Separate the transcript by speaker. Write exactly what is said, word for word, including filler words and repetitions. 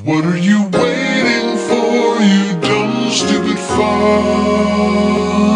Speaker 1: What are you waiting for, you dumb, stupid fuck?